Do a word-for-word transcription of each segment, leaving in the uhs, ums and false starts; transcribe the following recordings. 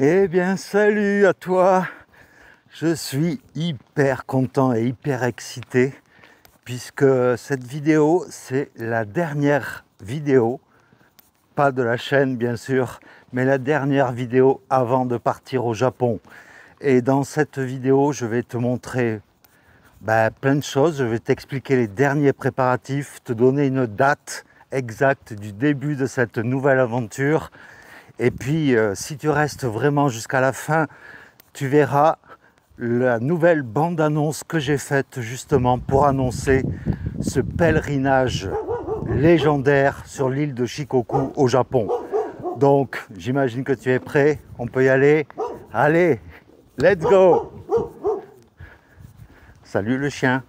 Eh bien, salut à toi! Je suis hyper content et hyper excité puisque cette vidéo, c'est la dernière vidéo, pas de la chaîne bien sûr, mais la dernière vidéo avant de partir au Japon. Et dans cette vidéo, je vais te montrer ben, plein de choses. Je vais t'expliquer les derniers préparatifs, te donner une date exacte du début de cette nouvelle aventure. Et puis, euh, si tu restes vraiment jusqu'à la fin, tu verras la nouvelle bande-annonce que j'ai faite justement pour annoncer ce pèlerinage légendaire sur l'île de Shikoku au Japon. Donc, j'imagine que tu es prêt, on peut y aller. Allez, let's go! Salut le chien!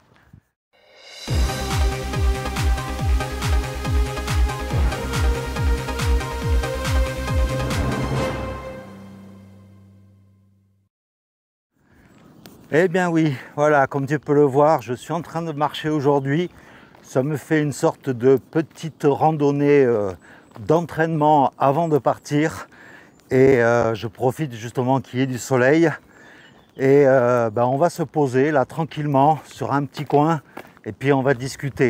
Eh bien oui, voilà, comme tu peux le voir, je suis en train de marcher aujourd'hui. Ça me fait une sorte de petite randonnée euh, d'entraînement avant de partir. Et euh, je profite justement qu'il y ait du soleil. Et euh, ben, on va se poser là tranquillement sur un petit coin et puis on va discuter.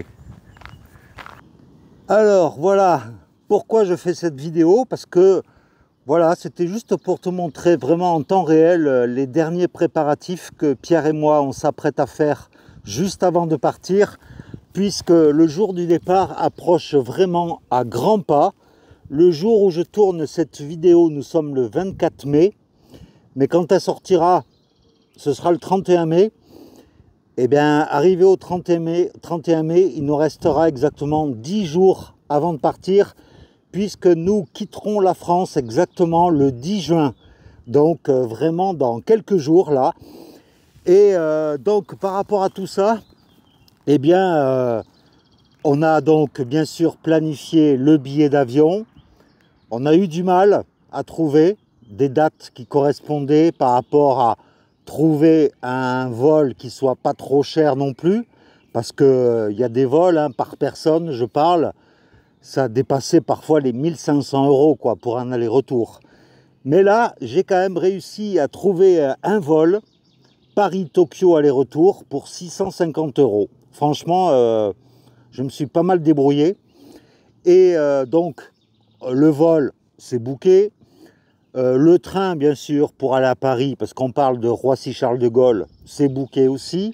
Alors voilà, pourquoi je fais cette vidéo? Parce que voilà, c'était juste pour te montrer vraiment en temps réel les derniers préparatifs que Pierre et moi on s'apprête à faire juste avant de partir, puisque le jour du départ approche vraiment à grands pas. Le jour où je tourne cette vidéo, nous sommes le vingt-quatre mai, mais quand elle sortira, ce sera le trente et un mai. Et bien, arrivé au trente et un mai, trente et un mai, il nous restera exactement dix jours avant de partir, puisque nous quitterons la France exactement le dix juin, donc euh, vraiment dans quelques jours là. Et euh, donc par rapport à tout ça, eh bien euh, on a donc bien sûr planifié le billet d'avion. On a eu du mal à trouver des dates qui correspondaient par rapport à trouver un vol qui soit pas trop cher non plus, parce que euh, y a des vols hein, par personne, je parle, ça dépassait parfois les mille cinq cents euros quoi, pour un aller-retour. Mais là, j'ai quand même réussi à trouver un vol Paris-Tokyo aller-retour pour six cent cinquante euros. Franchement, euh, je me suis pas mal débrouillé. Et euh, donc, le vol, c'est booké. Euh, le train, bien sûr, pour aller à Paris, parce qu'on parle de Roissy-Charles de Gaulle, c'est booké aussi.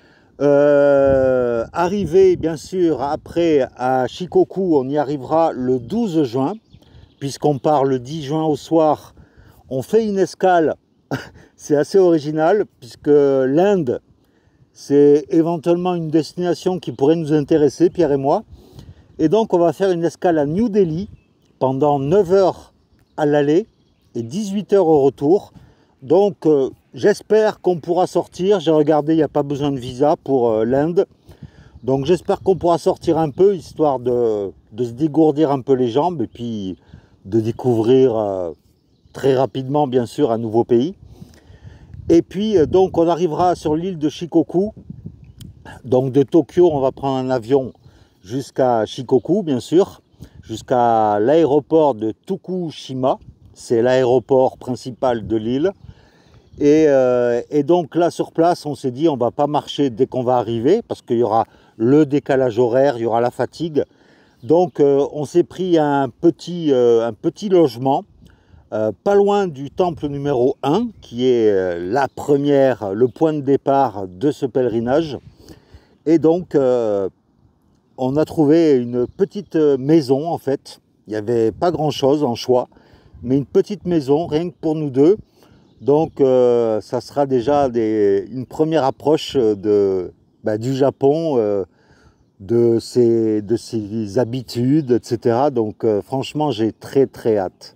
Euh, arrivé bien sûr après à Shikoku, on y arrivera le douze juin, puisqu'on part le dix juin au soir. On fait une escale, c'est assez original, puisque l'Inde, c'est éventuellement une destination qui pourrait nous intéresser, Pierre et moi. Et donc on va faire une escale à New Delhi pendant neuf heures à l'aller et dix-huit heures au retour. Donc euh, j'espère qu'on pourra sortir. J'ai regardé, il n'y a pas besoin de visa pour euh, l'Inde. Donc j'espère qu'on pourra sortir un peu, histoire de, de se dégourdir un peu les jambes et puis de découvrir euh, très rapidement, bien sûr, un nouveau pays. Et puis euh, donc on arrivera sur l'île de Shikoku. Donc de Tokyo, on va prendre un avion jusqu'à Shikoku, bien sûr, jusqu'à l'aéroport de Tokushima. C'est l'aéroport principal de l'île. Et, euh, et donc là sur place, on s'est dit on va pas marcher dès qu'on va arriver, parce qu'il y aura le décalage horaire, il y aura la fatigue. Donc euh, on s'est pris un petit, euh, un petit logement, euh, pas loin du temple numéro un, qui est euh, la première, le point de départ de ce pèlerinage. Et donc euh, on a trouvé une petite maison en fait. Il n'y avait pas grand chose en choix, mais une petite maison, rien que pour nous deux. Donc euh, ça sera déjà des, une première approche de, bah, du Japon, euh, de, ses, de ses habitudes, et cetera. Donc euh, franchement, j'ai très très hâte.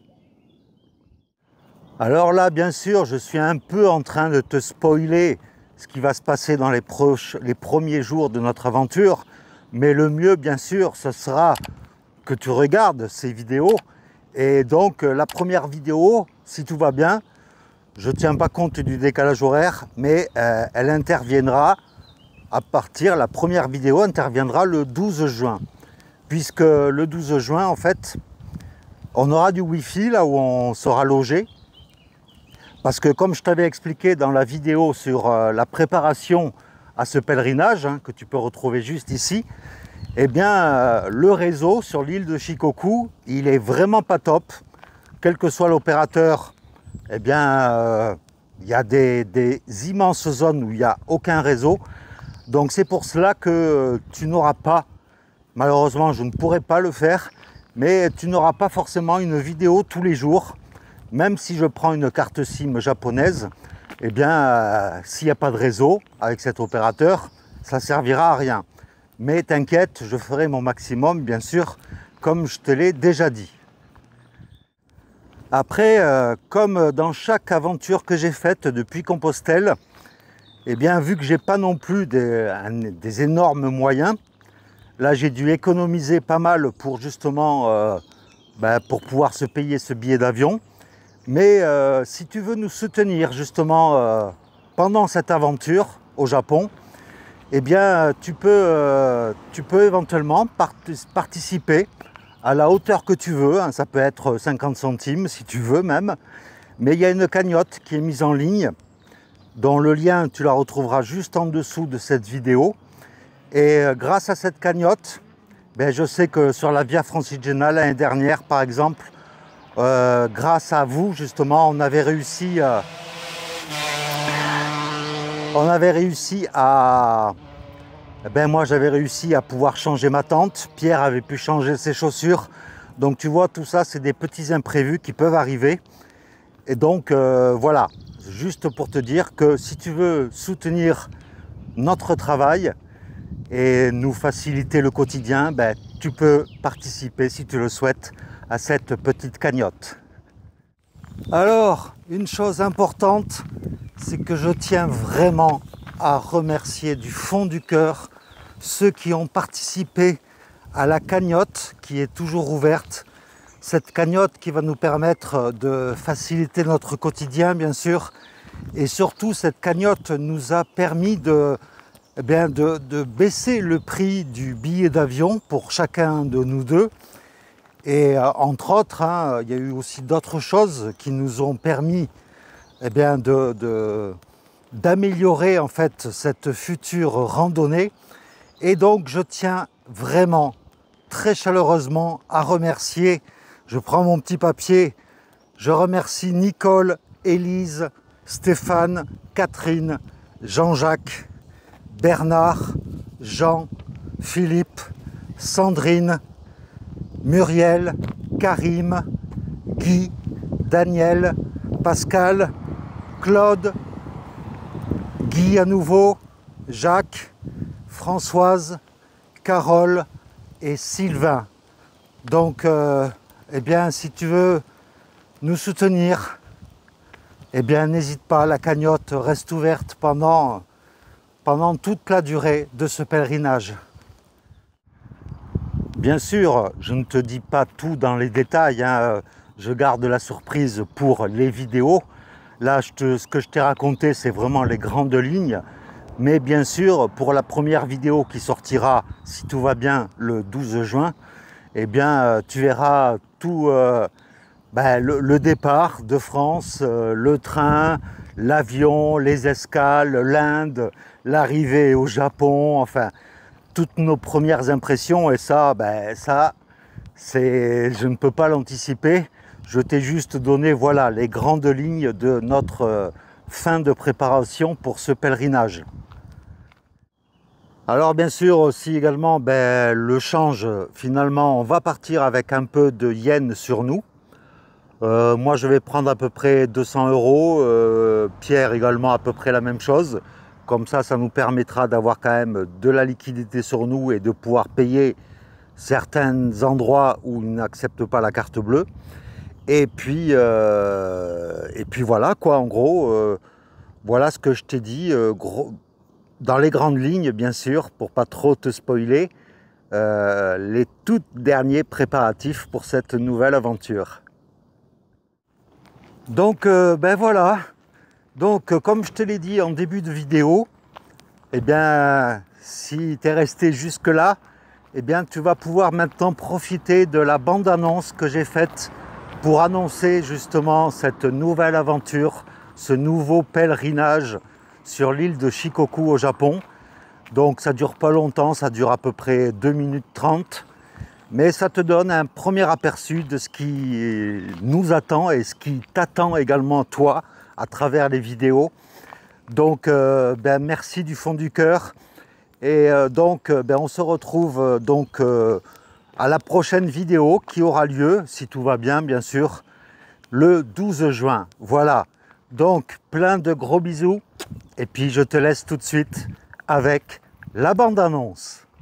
Alors là, bien sûr, je suis un peu en train de te spoiler ce qui va se passer dans les, proches, les premiers jours de notre aventure. Mais le mieux, bien sûr, ce sera que tu regardes ces vidéos. Et donc la première vidéo, si tout va bien, je ne tiens pas compte du décalage horaire, mais euh, elle interviendra à partir, la première vidéo interviendra le douze juin. Puisque le douze juin, en fait, on aura du Wi-Fi là où on sera logé. Parce que comme je t'avais expliqué dans la vidéo sur euh, la préparation à ce pèlerinage, hein, que tu peux retrouver juste ici, eh bien euh, le réseau sur l'île de Shikoku, il est vraiment pas top. Quel que soit l'opérateur, eh bien euh, il y a des, des immenses zones où il n'y a aucun réseau. Donc c'est pour cela que tu n'auras pas, malheureusement je ne pourrai pas le faire, mais tu n'auras pas forcément une vidéo tous les jours. Même si je prends une carte SIM japonaise, eh bien, euh, s'il n'y a pas de réseau avec cet opérateur, ça ne servira à rien. Mais t'inquiète, je ferai mon maximum, bien sûr, comme je te l'ai déjà dit. Après, euh, comme dans chaque aventure que j'ai faite depuis Compostelle, eh bien, vu que j'ai pas non plus des, des énormes moyens, là j'ai dû économiser pas mal pour justement euh, ben, pour pouvoir se payer ce billet d'avion. Mais euh, si tu veux nous soutenir justement euh, pendant cette aventure au Japon, eh bien tu peux, euh, tu peux éventuellement part participer à la hauteur que tu veux, hein, ça peut être cinquante centimes si tu veux même, mais il y a une cagnotte qui est mise en ligne, dont le lien tu la retrouveras juste en dessous de cette vidéo. Et euh, grâce à cette cagnotte, ben, je sais que sur la Via Francigena l'année dernière par exemple, Euh, grâce à vous justement on avait réussi euh, on avait réussi à ben moi j'avais réussi à pouvoir changer ma tente, Pierre avait pu changer ses chaussures, donc tu vois tout ça c'est des petits imprévus qui peuvent arriver. Et donc euh, voilà, juste pour te dire que si tu veux soutenir notre travail et nous faciliter le quotidien, ben, tu peux participer si tu le souhaites à cette petite cagnotte. Alors, une chose importante, c'est que je tiens vraiment à remercier du fond du cœur ceux qui ont participé à la cagnotte qui est toujours ouverte. Cette cagnotte qui va nous permettre de faciliter notre quotidien, bien sûr. Et surtout, cette cagnotte nous a permis de, eh bien, de, de baisser le prix du billet d'avion pour chacun de nous deux. Et euh, entre autres, hein, il y a eu aussi d'autres choses qui nous ont permis eh bien, de, de, d'améliorer en fait cette future randonnée. Et donc je tiens vraiment très chaleureusement à remercier, je prends mon petit papier, je remercie Nicole, Élise, Stéphane, Catherine, Jean-Jacques, Bernard, Jean, Philippe, Sandrine, Muriel, Karim, Guy, Daniel, Pascal, Claude, Guy à nouveau, Jacques, Françoise, Carole et Sylvain. Donc, euh, eh bien, si tu veux nous soutenir, eh bien, n'hésite pas, la cagnotte reste ouverte pendant, pendant toute la durée de ce pèlerinage. Bien sûr, je ne te dis pas tout dans les détails, hein. Je garde la surprise pour les vidéos. Là, je te, ce que je t'ai raconté, c'est vraiment les grandes lignes. Mais bien sûr, pour la première vidéo qui sortira, si tout va bien, le douze juin, eh bien, tu verras tout euh, ben, le, le départ de France, euh, le train, l'avion, les escales, l'Inde, l'arrivée au Japon, enfin, toutes nos premières impressions. Et ça, ben, ça, c'est, je ne peux pas l'anticiper. Je t'ai juste donné, voilà, les grandes lignes de notre euh, fin de préparation pour ce pèlerinage. Alors bien sûr aussi également, ben, le change, finalement, on va partir avec un peu de yens sur nous. Euh, moi, je vais prendre à peu près deux cents euros. Euh, Pierre également à peu près la même chose. Comme ça, ça nous permettra d'avoir quand même de la liquidité sur nous et de pouvoir payer certains endroits où ils n'acceptent pas la carte bleue. Et puis, euh, et puis voilà quoi, en gros, euh, voilà ce que je t'ai dit, euh, gros, dans les grandes lignes, bien sûr, pour pas trop te spoiler, euh, les tout derniers préparatifs pour cette nouvelle aventure. Donc, euh, ben voilà. Donc, euh, comme je te l'ai dit en début de vidéo, eh bien, si tu es resté jusque-là, eh bien, tu vas pouvoir maintenant profiter de la bande-annonce que j'ai faite pour annoncer justement cette nouvelle aventure ce nouveau pèlerinage sur l'île de Shikoku au Japon. Donc ça dure pas longtemps, ça dure à peu près deux minutes trente. Mais ça te donne un premier aperçu de ce qui nous attend et ce qui t'attend également toi à travers les vidéos. Donc euh, ben, merci du fond du cœur. Et euh, donc ben, on se retrouve euh, donc euh, à la prochaine vidéo qui aura lieu, si tout va bien bien sûr, le douze juin. Voilà, donc plein de gros bisous. Et puis je te laisse tout de suite avec la bande-annonce.